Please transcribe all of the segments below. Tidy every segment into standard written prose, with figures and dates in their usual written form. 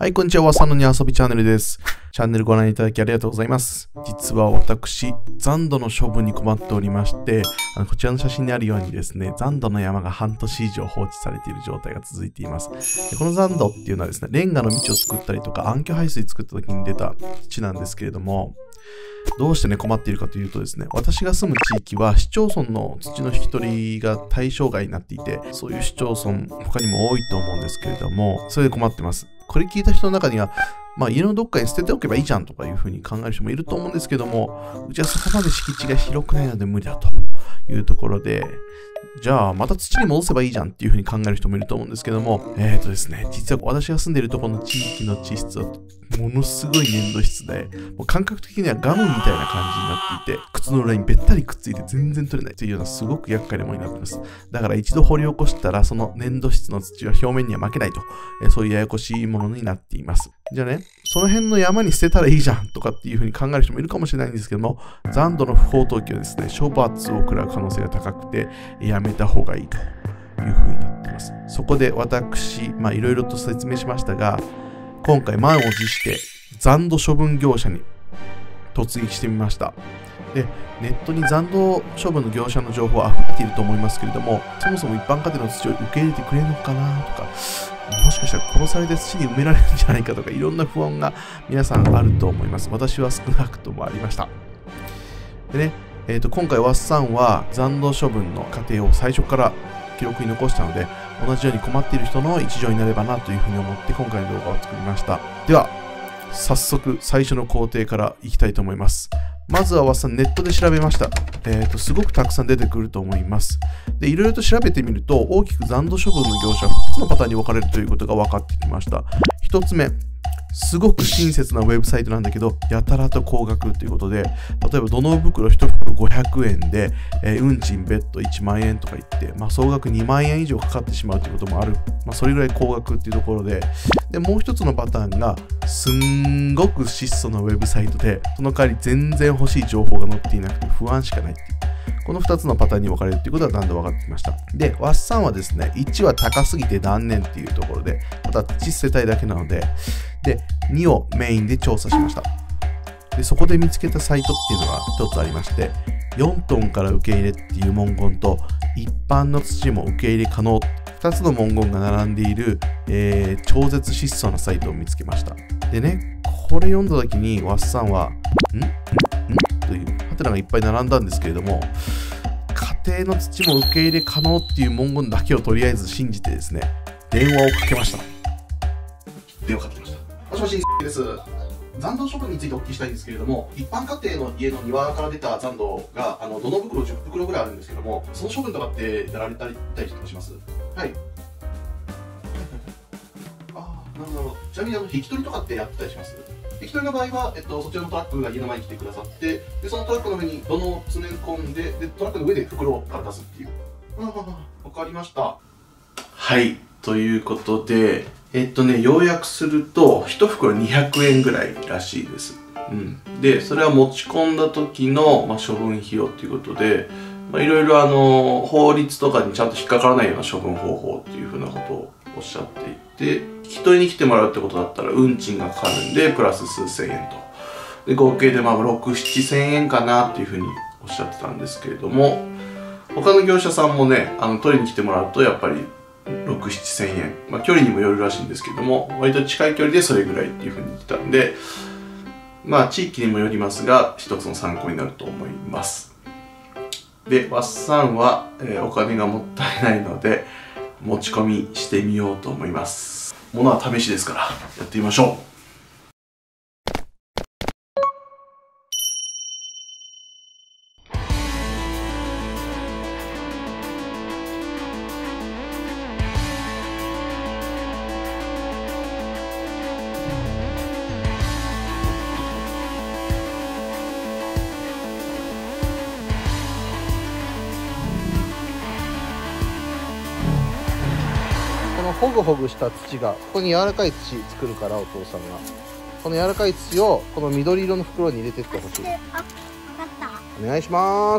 はい、こんにちは。わさのに遊びチャンネルです。チャンネルご覧いただきありがとうございます。実は私、残土の処分に困っておりまして、こちらの写真にあるようにですね、残土の山が半年以上放置されている状態が続いています。でこの残土っていうのはですね、レンガの道を作ったりとか、暗渠排水作った時に出た土なんですけれども、どうしてね、困っているかというとですね、私が住む地域は市町村の土の引き取りが対象外になっていて、そういう市町村他にも多いと思うんですけれども、それで困ってます。これ聞いた人の中には、家のどっかに捨てておけばいいじゃんとかいうふうに考える人もいると思うんですけども、うちはそこまで敷地が広くないので無理だというところで、じゃあまた土に戻せばいいじゃんっていうふうに考える人もいると思うんですけども、ですね、実は私が住んでいるところの地域の地質はものすごい粘土質で、もう感覚的にはガムみたいな感じになっていて、靴の裏にべったりくっついて全然取れないというようなすごく厄介なものになっています。だから一度掘り起こしたら、その粘土質の土は表面には負けないと、そういうややこしいものになっています。じゃあね、その辺の山に捨てたらいいじゃんとかっていうふうに考える人もいるかもしれないんですけども、残土の不法投棄はですね、処罰を食らう可能性が高くて、やめた方がいいというふうになっています。そこで私、いろいろと説明しましたが、今回満を持して残土処分業者に突撃してみました。で、ネットに残土処分の業者の情報は溢れていると思いますけれども、そもそも一般家庭の土を受け入れてくれるのかなとか、もしかしたら殺されて土に埋められるんじゃないかとか、いろんな不安が皆さんあると思います。私は少なくともありました。でね、今回ワッサンは残土処分の過程を最初から記録に残したので、同じように困っている人の一助になればなというふうに思って今回の動画を作りました。では、早速最初の工程からいきたいと思います。まずはワッサンネットで調べました。すごくたくさん出てくると思います。で、いろいろと調べてみると、大きく残土処分の業者2つのパターンに分かれるということが分かってきました。1つ目、すごく親切なウェブサイトなんだけど、やたらと高額ということで、例えば土のう袋1袋500円で、運賃別途1万円とか言って、総額2万円以上かかってしまうということもある。それぐらい高額っていうところで、もう一つのパターンが、すんごく質素なウェブサイトで、その代わり全然欲しい情報が載っていなくて不安しかないっていう。この2つのパターンに分かれるということはだんだん分かってきました。で、ワッサンはですね、1は高すぎて断念っていうところで、また実世帯だけなので、で、2をメインで調査しました。で、そこで見つけたサイトっていうのが1つありまして、4トンから受け入れっていう文言と、一般の土も受け入れ可能、2つの文言が並んでいる、超絶質素なサイトを見つけました。でね、これ読んだ時にワッサンは、というハテナがいっぱい並んだんですけれども、家庭の土も受け入れ可能っていう文言だけをとりあえず信じてですね、電話をかけました。電話かけました。もしもしです。残土処分についてお聞きしたいんですけれども、一般家庭の家の庭から出た残土が土の袋10袋ぐらいあるんですけども、その処分とかってやられたりとかします？はい。なるほど。ちなみに引き取りとかってやってたりします？引き取りの場合は、そちらのトラックが家の前に来てくださって、でそのトラックの上に土のを詰め込んで、トラックの上で袋から出すっていう。わかりました。はい。ということで、要約すると、1袋200円ぐらいらしいです。で、それは持ち込んだ時の、処分費用ということで、いろいろ法律とかにちゃんと引っかからないような処分方法っていうふうなことをおっしゃっていて、引き取りに来てもらうってことだったら運賃がかかるんでプラス数千円と、で合計で6、7千円かなっていうふうにおっしゃってたんですけれども、他の業者さんもね取りに来てもらうとやっぱり6、7千円、距離にもよるらしいんですけども、割と近い距離でそれぐらいっていうふうに言ってたんで、地域にもよりますが一つの参考になると思います。で、ワッサンは、お金がもったいないので持ち込みしてみようと思います。ものは試しですからやってみましょう。ホグホグした土が、ここに柔らかい土作るから、お父さんがこの柔らかい土をこの緑色の袋に入れていってほしい。お願いします。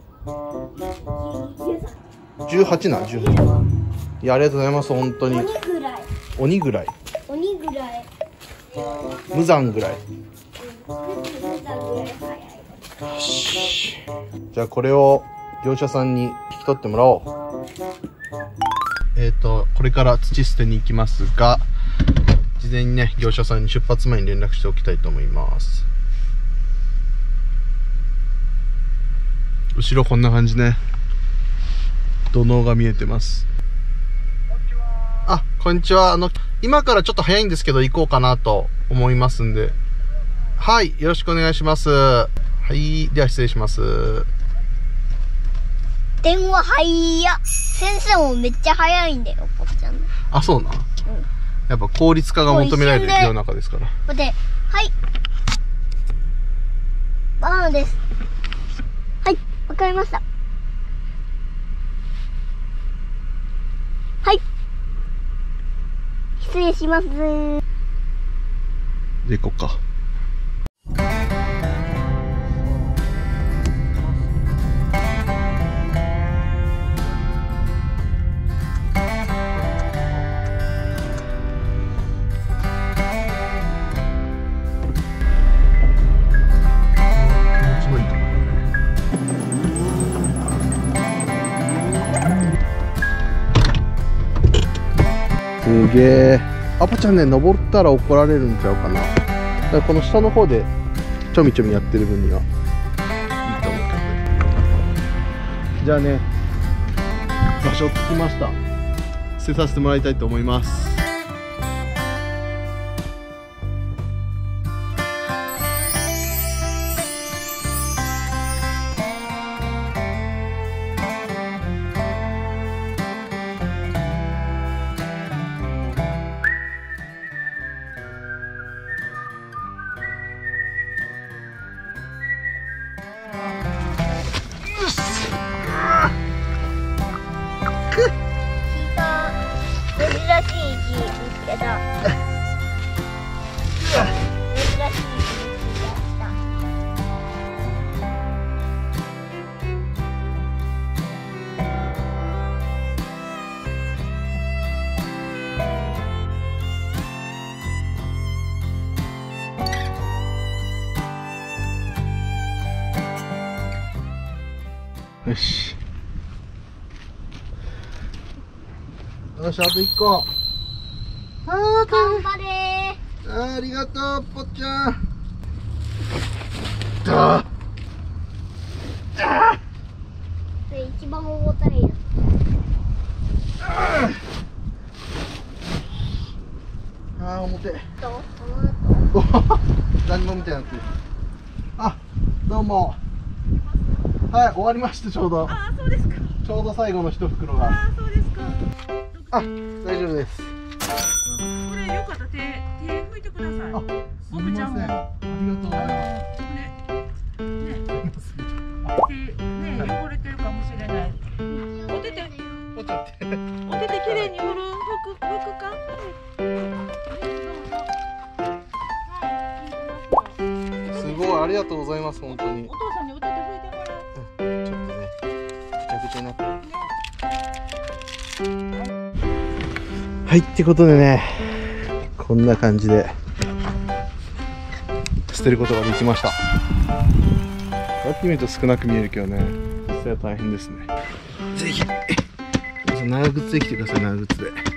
18な、18。いや、ありがとうございます、本当に。 鬼ぐらい。 鬼ぐらい。 鬼ぐらい。 無残ぐらい。 無残ぐらい早い。 よし。じゃあこれを業者さんに引き取ってもらおう。これから土捨てに行きますが、事前にね、業者さんに出発前に連絡しておきたいと思います。後ろこんな感じね。土のうが見えてます。あ、こんにちは。今からちょっと早いんですけど行こうかなと思いますんで。はい、よろしくお願いします。はい、では失礼します。 電話早っ。先生もめっちゃ早いんだよ、ぽっちゃん。 あ、そうな。やっぱ効率化が求められる世の中ですから。 待って、はい。バナナです。はい、わかりました。はい。失礼します。 で、行こうか。すげえ。アポちゃんね、登ったら怒られるんちゃうかな。だからこの下の方でちょみちょみやってる分にはいいと思うけどね。じゃあね、場所着きました。捨てさせてもらいたいと思います。 珍しい木見つけた。珍しい木見つけた。 よし。よし、あと1個。 頑張れありがとう、ぽっちゃん。 それ一番重たいやつ。 重てえ。 その後。 団子みたいになってる。あ、どうも。はい、終わりました、ちょうど。 あ、そうですか。 ちょうど最後の一袋が。 あ、そうですか。 あ、大丈夫です。 これよかったら手拭いてください。 あ、すみません。ありがとうございます。手ね汚れてるかもしれない。お手手。 ぽっちゃんって。 がとうございます、本当に。 お父さんにお手手拭いてもらう。 ちょっとね、ぐちゃぐちゃになってる。はい、ってことでね、こんな感じで捨てることができました。こうやって見ると少なく見えるけどね、実際は大変ですね。ぜひ長靴で来てください。長靴で。